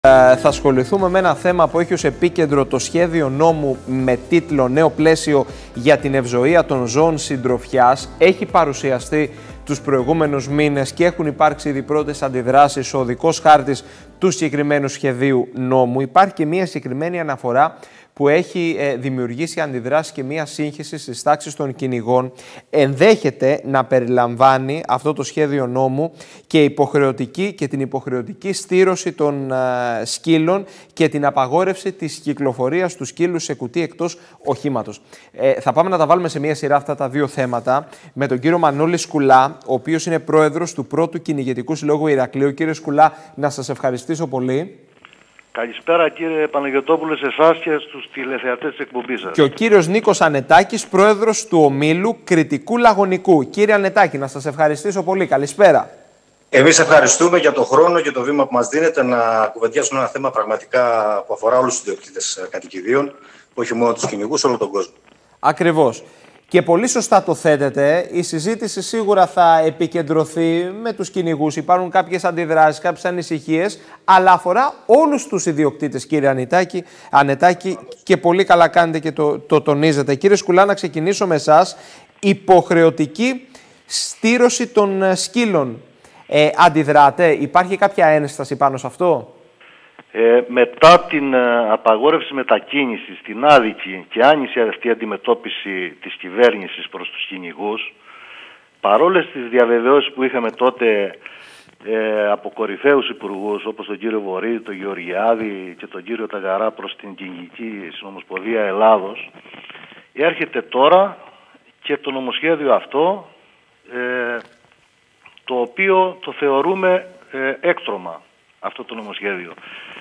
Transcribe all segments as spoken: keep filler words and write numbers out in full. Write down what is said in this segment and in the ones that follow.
Ε, θα ασχοληθούμε με ένα θέμα που έχει ως επίκεντρο το σχέδιο νόμου με τίτλο «Νέο πλαίσιο για την ευζοία των ζώων συντροφιάς». Έχει παρουσιαστεί τους προηγούμενους μήνες και έχουν υπάρξει ήδη πρώτες αντιδράσεις. Ο οδικός χάρτης του συγκεκριμένου σχεδίου νόμου. Υπάρχει και μία συγκεκριμένη αναφορά που έχει ε, δημιουργήσει αντιδράσεις και μία σύγχυση στις τάξεις των κυνηγών. Ενδέχεται να περιλαμβάνει αυτό το σχέδιο νόμου και, υποχρεωτική, και την υποχρεωτική στήρωση των ε, σκύλων και την απαγόρευση της κυκλοφορίας του σκύλου σε κουτί εκτός οχήματος. Ε, θα πάμε να τα βάλουμε σε μία σειρά αυτά τα δύο θέματα με τον κύριο Μανώλη Σκουλά, ο οποίος είναι πρόεδρος του πρώτου κυνηγετικού συλλόγου Ηρακλείου. Κύριε Σκουλά, να σας ευχαριστήσω πολύ. Καλησπέρα κύριε Παναγιωτόπουλε, σε εσάς και στους τηλεθεατές της εκπομπής σας. Και ο κύριος Νίκος Ανετάκης, πρόεδρος του ομίλου Κρητικού Λαγωνικού. Κύριε Ανετάκη, να σας ευχαριστήσω πολύ. Καλησπέρα. Εμείς ευχαριστούμε για τον χρόνο και το βήμα που μας δίνετε να κουβεντιάσουμε ένα θέμα πραγματικά που αφορά όλους τους ιδιοκτήτες κατοικιδίων, όχι μόνο τους κυνηγούς, όλο τον κόσμο. Ακριβώς. Και πολύ σωστά το θέτετε. Η συζήτηση σίγουρα θα επικεντρωθεί με τους κυνηγούς. Υπάρχουν κάποιες αντιδράσεις, κάποιες ανησυχίες, αλλά αφορά όλους τους ιδιοκτήτες, κύριε Ανετάκη, Ανετάκη και πολύ καλά κάνετε και το, το τονίζετε. Κύριε Σκουλά, να ξεκινήσω με εσάς. Υποχρεωτική στήρωση των σκύλων. Ε, αντιδράτε, υπάρχει κάποια ένσταση πάνω σε αυτό? Ε, μετά την ε, απαγόρευση μετακίνησης, την άδικη και άνηση αυτή αντιμετώπιση της κυβέρνησης προς τους κυνηγούς, παρόλες τις διαβεβαιώσεις που είχαμε τότε ε, από κορυφαίους υπουργούς όπως τον κύριο Βορύδη, τον Γεωργιάδη και τον κύριο Ταγαρά προς την Κυνηγική Συνομοσπονδία Ελλάδος, έρχεται τώρα και το νομοσχέδιο αυτό, ε, το οποίο το θεωρούμε ε, έκτρωμα, αυτό το νομοσχέδιο.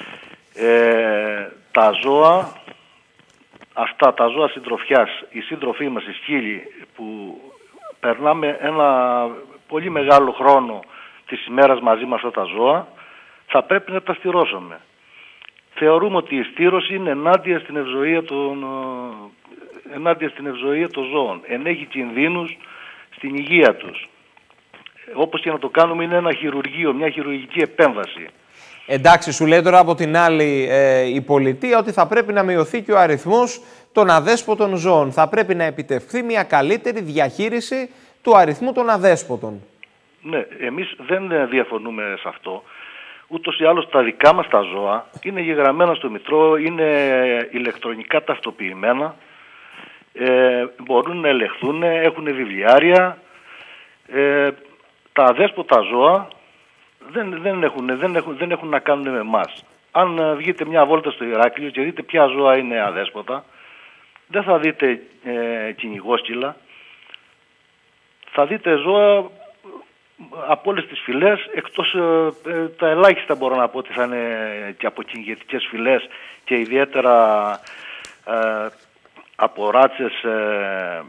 Ε, τα ζώα, αυτά τα ζώα συντροφιάς, οι σύντροφοί μας, οι σκύλοι, που περνάμε ένα πολύ μεγάλο χρόνο της ημέρας μαζί με αυτά τα ζώα, θα πρέπει να τα στηρώσουμε. Θεωρούμε ότι η στήρωση είναι ενάντια στην ευζοία των, ενάντια στην ευζοία των ζώων. Ενέχει κινδύνους στην υγεία τους. Όπως και να το κάνουμε, είναι ένα χειρουργείο, μια χειρουργική επέμβαση. Εντάξει, σου λέει τώρα από την άλλη ε, η πολιτεία ότι θα πρέπει να μειωθεί και ο αριθμός των αδέσποτων ζώων. Θα πρέπει να επιτευχθεί μια καλύτερη διαχείριση του αριθμού των αδέσποτων. Ναι, εμείς δεν διαφωνούμε σε αυτό. Ούτως ή άλλως τα δικά μας τα ζώα είναι γεγραμμένα στο Μητρό, είναι ηλεκτρονικά ταυτοποιημένα, ε, μπορούν να ελεγχθούν, έχουν βιβλιάρια. Ε, τα αδέσποτα ζώα Δεν, δεν, έχουν, δεν, έχουν, δεν έχουν να κάνουν με εμάς. Αν βγείτε μια βόλτα στο Ηράκλειο και δείτε ποια ζώα είναι αδέσποτα, δεν θα δείτε ε, κυνηγόσκυλα. Θα δείτε ζώα από όλες τις φυλές, εκτός ε, τα ελάχιστα μπορώ να πω ότι θα είναι και από κυνηγετικές φυλές και ιδιαίτερα ε, από ράτσες, ε,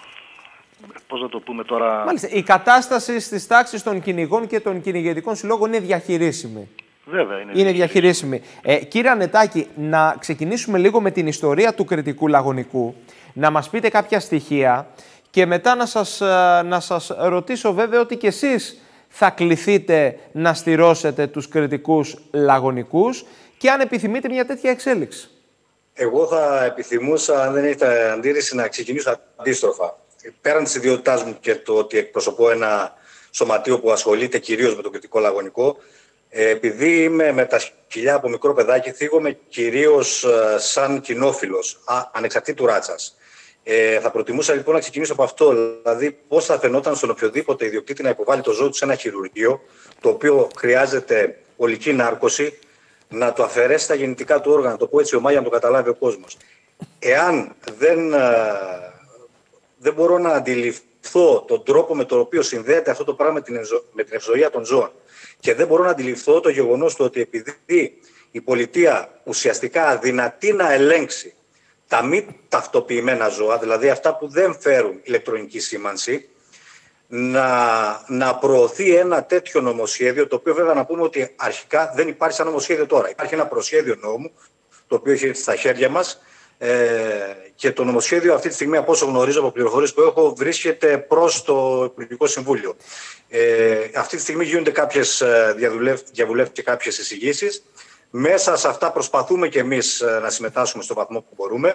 πώς να το πούμε τώρα... Μάλιστα, η κατάσταση στις τάξεις των κυνηγών και των κυνηγετικών συλλόγων είναι διαχειρίσιμη. Βέβαια είναι, είναι διαχειρίσιμη. Ε, κύριε Ανετάκη, να ξεκινήσουμε λίγο με την ιστορία του Κρητικού Λαγωνικού. Να μας πείτε κάποια στοιχεία και μετά να σας, να σας ρωτήσω βέβαια ότι και εσείς θα κληθείτε να στηρώσετε τους Κρητικούς Λαγωνικούς και αν επιθυμείτε μια τέτοια εξέλιξη. Εγώ θα επιθυμούσα, αν δεν έχετε αντίρρηση, να ξεκινήσω αντίστροφα. Πέραν της ιδιότητάς μου και το ότι εκπροσωπώ ένα σωματείο που ασχολείται κυρίως με το Κρητικό Λαγωνικό, επειδή είμαι με τα σκυλιά από μικρό παιδάκι, θίγομαι κυρίως σαν κοινόφιλος, ανεξαρτήτου ράτσας. Ε, θα προτιμούσα λοιπόν να ξεκινήσω από αυτό, δηλαδή πώς θα φαινόταν στον οποιοδήποτε ιδιοκτήτη να υποβάλει το ζώο του σε ένα χειρουργείο, το οποίο χρειάζεται ολική νάρκωση, να το αφαιρέσει τα γεννητικά του όργανα, το πω έτσι ομάγια να το καταλάβει ο κόσμος. Εάν δεν... δεν μπορώ να αντιληφθώ τον τρόπο με τον οποίο συνδέεται αυτό το πράγμα με την, ευζω... με την ευζοία των ζώων και δεν μπορώ να αντιληφθώ το γεγονός του ότι επειδή η πολιτεία ουσιαστικά αδυνατεί να ελέγξει τα μη ταυτοποιημένα ζώα, δηλαδή αυτά που δεν φέρουν ηλεκτρονική σήμανση, να, να προωθεί ένα τέτοιο νομοσχέδιο, το οποίο βέβαια να πούμε ότι αρχικά δεν υπάρχει σαν νομοσχέδιο τώρα. Υπάρχει ένα προσχέδιο νόμου, το οποίο έχει στα χέρια μας, Ε, και το νομοσχέδιο αυτή τη στιγμή, από όσο γνωρίζω από πληροφορίες που έχω, βρίσκεται προς το Υπουργικό Συμβούλιο. Ε, αυτή τη στιγμή γίνονται κάποιες διαβουλεύσεις και κάποιες εισηγήσεις. Μέσα σε αυτά προσπαθούμε και εμείς να συμμετάσχουμε στο βαθμό που μπορούμε.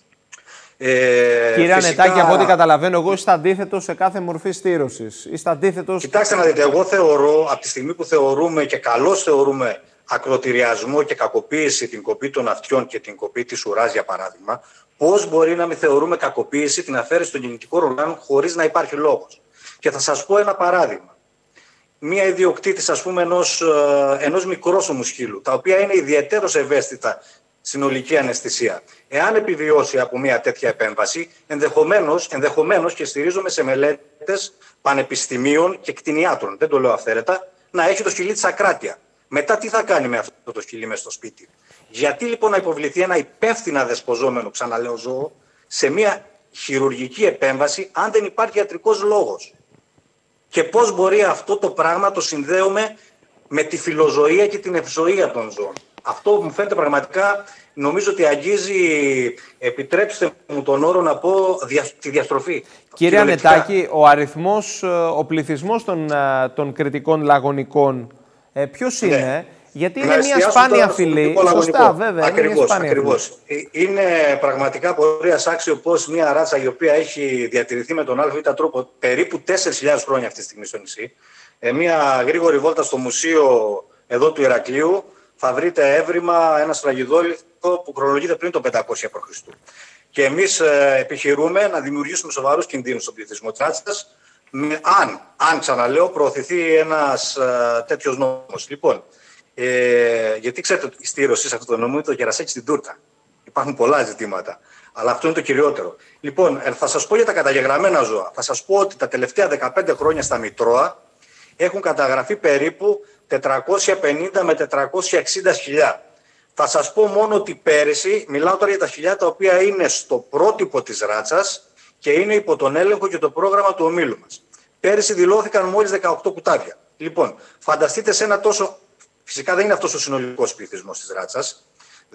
Ε, Κύριε φυσικά... Ανετάκη, από ό,τι καταλαβαίνω, εγώ είστε αντίθετο σε κάθε μορφή στήρωσης. Είστε αντίθετος... Κοιτάξτε να δείτε, εγώ θεωρώ, από τη στιγμή που θεωρούμε και καλώς θεωρούμε ακροτηριασμό και κακοποίηση την κοπή των αυτιών και την κοπή της ουράς, για παράδειγμα, πώς μπορεί να μην θεωρούμε κακοποίηση την αφαίρεση των γεννητικών οργάνων χωρίς να υπάρχει λόγος. Και θα σας πω ένα παράδειγμα. Μία ιδιοκτήτης, ας πούμε, ενός, ενός μικρόσωμου σκύλου, τα οποία είναι ιδιαιτέρως ευαίσθητα συνολική αναισθησία. Εάν επιβιώσει από μια τέτοια επέμβαση, ενδεχομένως, ενδεχομένως και στηρίζομαι σε μελέτες πανεπιστημίων και κτηνιάτρων, δεν το λέω αυθαίρετα, να έχει το σκυλί της ακράτεια. Μετά τι θα κάνει με αυτό το σκυλί μέσα στο σπίτι? Γιατί λοιπόν να υποβληθεί ένα υπεύθυνα δεσποζόμενο, ξαναλέω, ζώο σε μια χειρουργική επέμβαση, αν δεν υπάρχει ιατρικός λόγος? Και πώς μπορεί αυτό το πράγμα το συνδέουμε με τη φιλοζωία και την ευζωία των ζώων? Αυτό μου φαίνεται πραγματικά, νομίζω ότι αγγίζει, επιτρέψτε μου τον όρο να πω, δια, τη διαστροφή. Κύριε Ανετάκη, ο αριθμός, ο πληθυσμός των, των κρητικών λαγωνικών, ε, ποιος είναι? Ναι. Γιατί είναι μια σπάνια φυλή. Σωστά, βέβαια. Ακριβώς, είναι ακριβώς. Είναι πραγματικά πορείας άξιο πως μια ράτσα η οποία έχει διατηρηθεί με τον ΑΒ τρόπο περίπου τέσσερις χιλιάδες χρόνια αυτή τη στιγμή στο νησί. Ε, μια γρήγορη βόλτα στο μουσείο εδώ του Ηρακλείου θα βρείτε έβριμα ένα σφραγιδόλιθο που χρονολογείται πριν το πεντακόσια προ Χριστού. Και εμείς ε, επιχειρούμε να δημιουργήσουμε σοβαρούς κινδύνους στον πληθυσμό της ράτσας, αν, αν ξαναλέω, προωθηθεί ένας ε, τέτοιος νόμος. Λοιπόν, ε, γιατί ξέρετε, η στήρωση σε αυτό το νόμο είναι το κερασάκι στην τούρτα. Υπάρχουν πολλά ζητήματα. Αλλά αυτό είναι το κυριότερο. Λοιπόν, ε, θα σας πω για τα καταγεγραμμένα ζώα. Θα σας πω ότι τα τελευταία δεκαπέντε χρόνια στα Μητρώα έχουν καταγραφεί περίπου τετρακόσια πενήντα με τετρακόσια εξήντα σκυλιά. Θα σας πω μόνο ότι πέρυσι, μιλάω τώρα για τα σκυλιά τα οποία είναι στο πρότυπο της ράτσας και είναι υπό τον έλεγχο και το πρόγραμμα του ομίλου μας. Πέρυσι δηλώθηκαν μόλις δεκαοκτώ κουτάβια. Λοιπόν, φανταστείτε σε ένα τόσο... Φυσικά δεν είναι αυτός ο συνολικός πληθυσμός της ράτσας,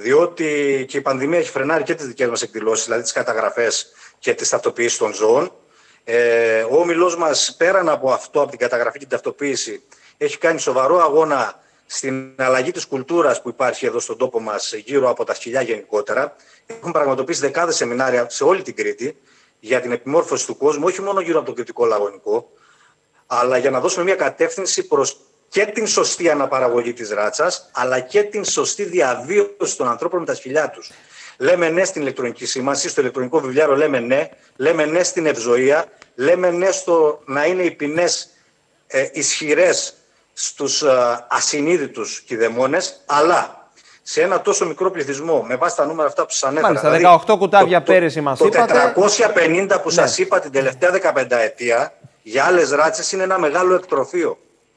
διότι και η πανδημία έχει φρενάρει και τις δικές μας εκδηλώσεις, δηλαδή τις καταγραφές και τις ταυτοποιήσεις των ζώων. Ε, ο όμιλός μας, πέραν από αυτό, από την καταγραφή και την ταυτοποίηση, έχει κάνει σοβαρό αγώνα στην αλλαγή της κουλτούρας που υπάρχει εδώ στον τόπο μας γύρω από τα σκυλιά γενικότερα. Έχουν πραγματοποιήσει δεκάδες σεμινάρια σε όλη την Κρήτη για την επιμόρφωση του κόσμου, όχι μόνο γύρω από το κρητικό λαγωνικό, αλλά για να δώσουμε μια κατεύθυνση προς και την σωστή αναπαραγωγή της ράτσας, αλλά και την σωστή διαβίωση των ανθρώπων με τα σκυλιά τους. Λέμε ναι στην ηλεκτρονική σήμανση, στο ηλεκτρονικό βιβλιάριο λέμε ναι, λέμε ναι στην ευζοία, λέμε ναι στο να είναι οι ποινές ε, ισχυρές στους ε, ασυνείδητους κηδεμόνες, αλλά σε ένα τόσο μικρό πληθυσμό, με βάση τα νούμερα αυτά που σας ανέφερα. Μάλιστα, δηλαδή, δεκαοκτώ κουτάβια το, πέρυσι μας το, είπατε. Το τετρακόσια πενήντα που ναι. σας είπα την τελευταία δεκαπενταετία, για άλλες ράτσες είναι ένα μεγάλο εκτροφείο.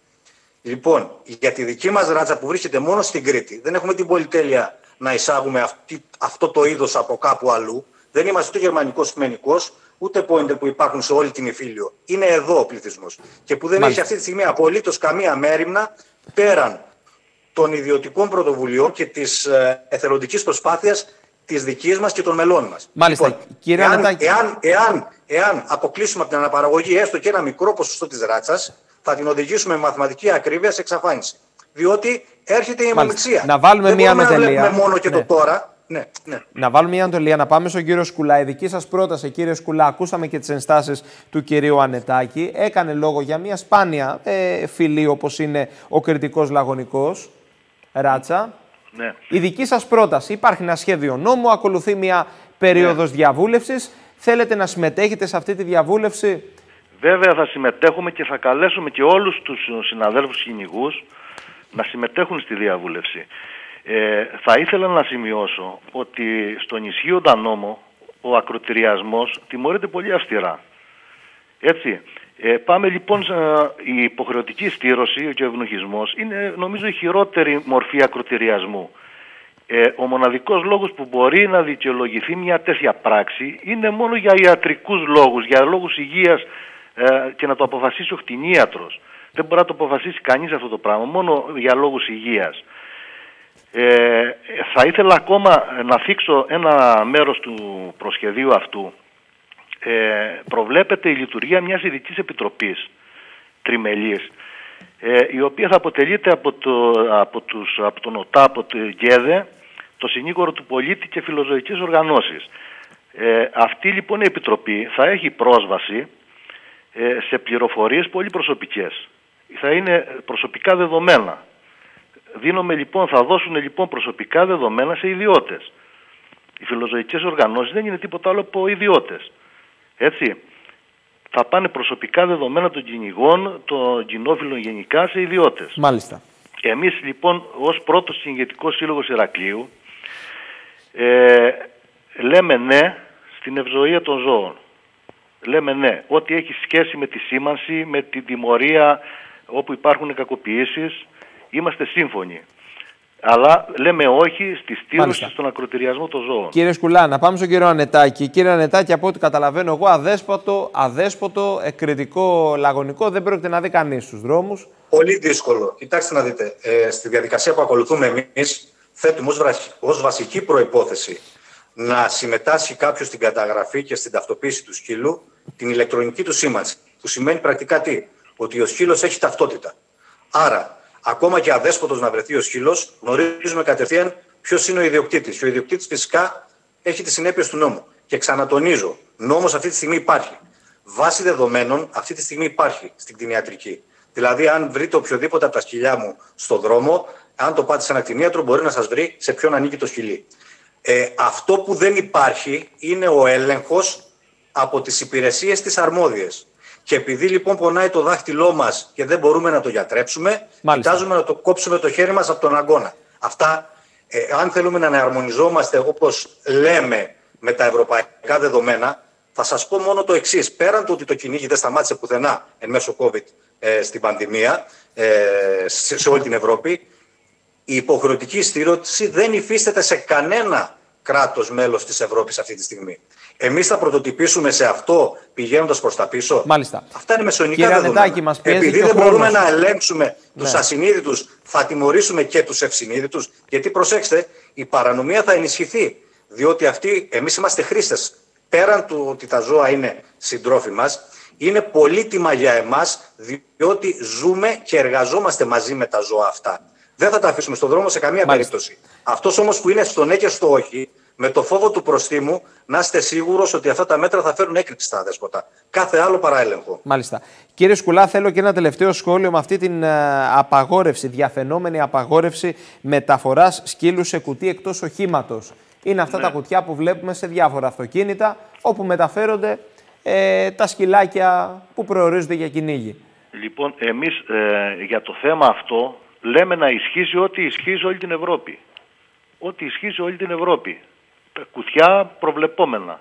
Λοιπόν, για τη δική μας ράτσα που βρίσκεται μόνο στην Κρήτη, δεν έχουμε την πολυτέλεια να εισάγουμε αυτή, αυτό το είδος από κάπου αλλού. Δεν είμαστε ούτε γερμανικός κειμενικός, ούτε πόιντερ που υπάρχουν σε όλη την Ιφίλιο. Είναι εδώ ο πληθυσμός. Και που δεν Μάλιστα. έχει αυτή τη στιγμή απολύτως καμία μέριμνα πέραν των ιδιωτικών πρωτοβουλειών και της ε, εθελοντικής προσπάθειας της δικής μας και των μελών μας. Μάλιστα. Λοιπόν, Κύριε εάν, Ανετάκη... εάν, εάν, εάν αποκλείσουμε από την αναπαραγωγή έστω και ένα μικρό ποσοστό της ράτσας, θα την οδηγήσουμε με μαθηματική ακρίβεια σε εξαφάνιση. Διότι έρχεται η αιμομιξία. Να βάλουμε δεν μία μετελεία. Να μόνο και ναι. το τώρα. Ναι, ναι. Να βάλουμε μια μετελεία, να πάμε στον κύριο Σκουλά. Η δική σας πρόταση, κύριε Σκουλά, ακούσαμε και τις ενστάσεις του κυρίου Ανετάκη. Έκανε λόγο για μια σπάνια ε, φυλή όπως είναι ο κρητικός λαγωνικός, ράτσα. Ναι. Η δική σας πρόταση, υπάρχει ένα σχέδιο νόμου, ακολουθεί μια περίοδος ναι. διαβούλευσης. Θέλετε να συμμετέχετε σε αυτή τη διαβούλευση? Βέβαια θα συμμετέχουμε και θα καλέσουμε και όλους τους συναδέλφους κυνηγούς να συμμετέχουν στη διαβούλευση. Ε, θα ήθελα να σημειώσω ότι στον ισχύοντα νόμο ο ακροτηριασμός τιμωρείται πολύ αυστηρά. Έτσι. Ε, πάμε λοιπόν, η υποχρεωτική στήρωση και ο ευνοχισμός είναι νομίζω η χειρότερη μορφή ακροτηριασμού. Ε, ο μοναδικός λόγος που μπορεί να δικαιολογηθεί μια τέτοια πράξη είναι μόνο για ιατρικούς λόγους, για λόγους υγείας ε, και να το αποφασίσει ο κτηνίατρος. Δεν μπορεί να το αποφασίσει κανείς αυτό το πράγμα, μόνο για λόγους υγείας. Ε, θα ήθελα ακόμα να θίξω ένα μέρος του προσχεδίου αυτού. Ε, προβλέπεται η λειτουργία μιας ειδικής επιτροπής τριμελής, ε, η οποία θα αποτελείται από, το, από, τους, από τον ΟΤΑ, από το ΓΕΔΕ, το Συνήγορο του Πολίτη και φιλοζωικές οργανώσεις. Ε, αυτή λοιπόν η Επιτροπή θα έχει πρόσβαση ε, σε πληροφορίες πολύ προσωπικές. Θα είναι προσωπικά δεδομένα. Δίνουμε, λοιπόν, θα δώσουν λοιπόν προσωπικά δεδομένα σε ιδιώτες. Οι φιλοζωικές οργανώσεις δεν είναι τίποτα άλλο από ιδιώτες. Έτσι. Θα πάνε προσωπικά δεδομένα των κυνηγών, των κοινόφιλων γενικά, σε ιδιώτες. Μάλιστα. Εμείς λοιπόν ως πρώτος συγγετικός σύλλογος Ηρακλείου ε, λέμε ναι στην ευζοία των ζώων. Λέμε ναι. Ό,τι έχει σχέση με τη σήμανση, με τη τιμωρία όπου υπάρχουν κακοποιήσεις, είμαστε σύμφωνοι. Αλλά λέμε όχι στη στήρωση στον ακροτηριασμό των ζώων. Κύριε Σκουλά, να πάμε στον κύριο Ανετάκη. Κύριε Ανετάκη, από ό,τι καταλαβαίνω εγώ, αδέσποτο, αδέσποτο, εκρητικό, λαγωνικό δεν πρόκειται να δει κανείς στους δρόμους. Πολύ δύσκολο. Κοιτάξτε να δείτε. Ε, στη διαδικασία που ακολουθούμε εμείς, θέτουμε ως, ως βασική προϋπόθεση να συμμετάσχει κάποιος στην καταγραφή και στην ταυτοποίηση του σκύλου την ηλεκτρονική του σήμανση. Που σημαίνει πρακτικά τι? Ότι ο σκύλος έχει ταυτότητα. Άρα, ακόμα και αδέσποτος να βρεθεί ο σκύλος, γνωρίζουμε κατευθείαν ποιος είναι ο ιδιοκτήτης. Και ο ιδιοκτήτης φυσικά έχει τις συνέπειες του νόμου. Και ξανατονίζω, νόμος αυτή τη στιγμή υπάρχει. Βάση δεδομένων αυτή τη στιγμή υπάρχει στην κτηνιατρική. Δηλαδή, αν βρείτε οποιοδήποτε από τα σκυλιά μου στον δρόμο, αν το πάτε σε ένα κτηνίατρο, μπορεί να σας βρει σε ποιον ανήκει το σκυλί. Ε, αυτό που δεν υπάρχει είναι ο έλεγχος από τις υπηρεσίες τις αρμόδιες. Και επειδή λοιπόν πονάει το δάχτυλό μας και δεν μπορούμε να το γιατρέψουμε, Μάλιστα. κοιτάζουμε να το κόψουμε το χέρι μας από τον αγκώνα. Αυτά, ε, αν θέλουμε να αναρμονιζόμαστε όπως λέμε με τα ευρωπαϊκά δεδομένα, θα σας πω μόνο το εξής. Πέραν του ότι το κυνήγι δεν σταμάτησε πουθενά εν μέσω COVID ε, στην πανδημία, ε, σε, σε όλη την Ευρώπη, η υποχρεωτική στήρωση δεν υφίσταται σε κανένα κράτος μέλος της Ευρώπης αυτή τη στιγμή. Εμείς θα πρωτοτυπήσουμε σε αυτό πηγαίνοντας προς τα πίσω. Μάλιστα. Αυτά είναι μεσονικά Κύριε δεδομένα. Ανετάκη, μας πιέζει Επειδή και ο δεν χρόνος. μπορούμε να ελέγξουμε ναι. τους ασυνείδητους, θα τιμωρήσουμε και τους ευσυνείδητους. Γιατί προσέξτε, η παρανομία θα ενισχυθεί. Διότι αυτοί, εμείς είμαστε χρήστες. Πέραν του ότι τα ζώα είναι συντρόφοι μας, είναι πολύτιμα για εμάς, διότι ζούμε και εργαζόμαστε μαζί με τα ζώα αυτά. Δεν θα τα αφήσουμε στον δρόμο σε καμία Μάλιστα. περίπτωση. Αυτός όμως που είναι στο ναι και στο όχι, με το φόβο του προστίμου, να είστε σίγουρος ότι αυτά τα μέτρα θα φέρουν έκρηξη στα αδέσποτα. Κάθε άλλο παρά έλεγχο. Μάλιστα. Κύριε Σκουλά, θέλω και ένα τελευταίο σχόλιο με αυτή την uh, απαγόρευση, διαφαινόμενη απαγόρευση μεταφοράς σκύλου σε κουτί εκτός οχήματος. Είναι αυτά ναι. τα κουτιά που βλέπουμε σε διάφορα αυτοκίνητα, όπου μεταφέρονται ε, τα σκυλάκια που προορίζονται για κυνήγι. Λοιπόν, εμείς ε, για το θέμα αυτό λέμε να ισχύσει ό,τι ισχύει σε όλη την Ευρώπη. Ό,τι ισχύει σε όλη την Ευρώπη. Τα κουτιά προβλεπόμενα.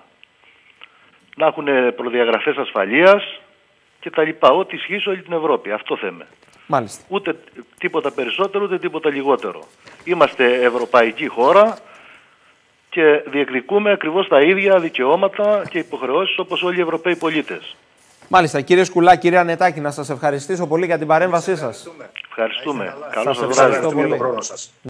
Να έχουν προδιαγραφές ασφαλείας και τα λοιπά. Ό,τι ισχύει σε όλη την Ευρώπη. Αυτό θέμε. Μάλιστα. Ούτε τίποτα περισσότερο, ούτε τίποτα λιγότερο. Είμαστε ευρωπαϊκή χώρα και διεκδικούμε ακριβώς τα ίδια δικαιώματα και υποχρεώσεις όπως όλοι οι Ευρωπαίοι πολίτες. Μάλιστα. Κύριε Σκουλά, κύριε Ανετάκη, να σας ευχαριστήσω πολύ για την παρέμβασή σας. Ευχαριστούμε. Ευχαριστούμε. Καλό σας βράδυ.